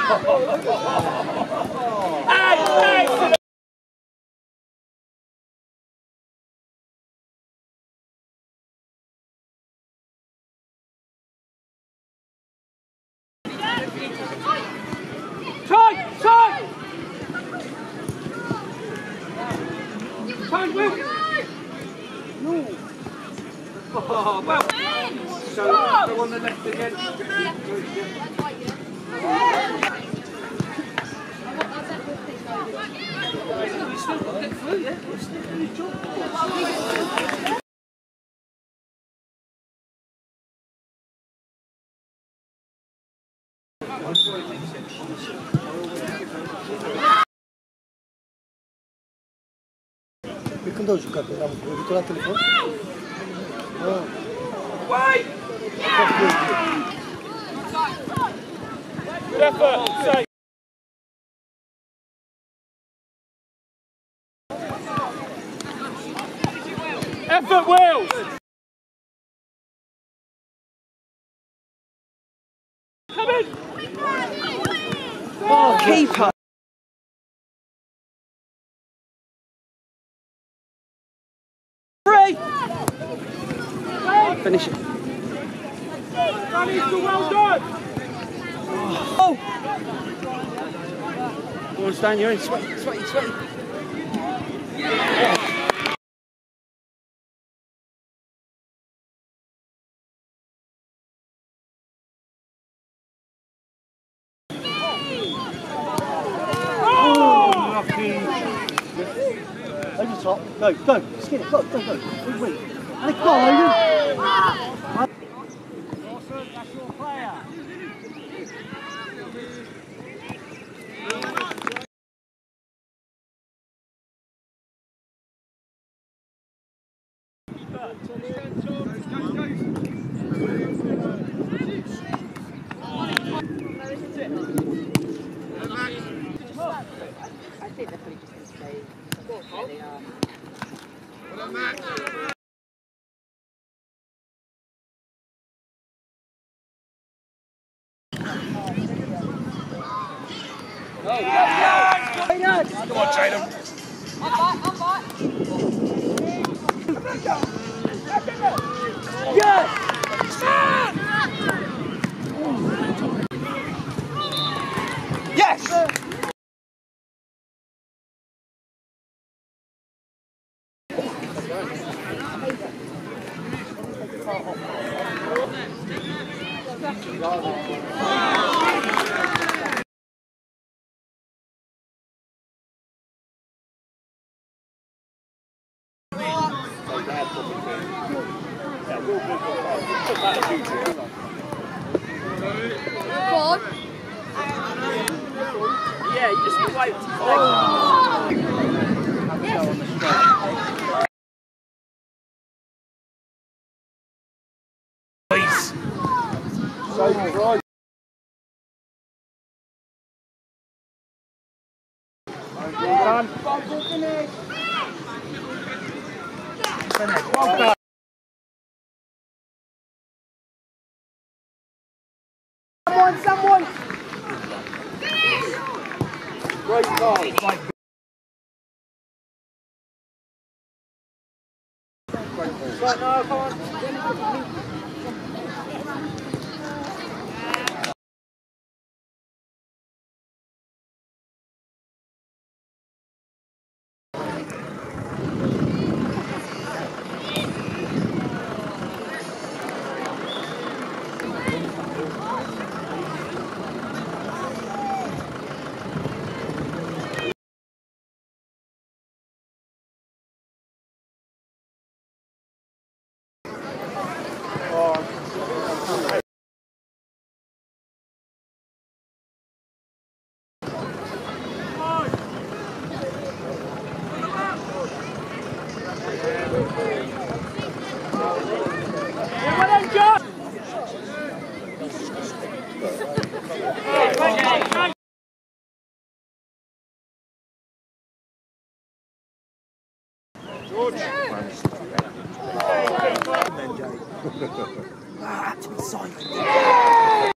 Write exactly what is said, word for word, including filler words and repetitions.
Time! Time! Time, Will! No! Oh, well! So, go on the left again. We still got to get through, yeah? We're still doing the job. E quando ho giocato, avevo avuto la telefono? No. Vai! Effort, say. Effort, Wales! Come in! Oh, keeper! Three! Finish it. Well done! Oh! Go on, Stan, you're in. Sweaty, sweaty, sweaty. Yeah. Over the top, go, go, skin it, go, go, go, wait, wait. And a goal, Aidan! Dawson, that's your player. I think they're probably just going to stay where they are. Come on, Tatum. Yes! Yes! Go on. Yeah, you just wait. Please. So right. Well done. Someone, someone! Great goal. Right now, come on. George. Ah, to be signed.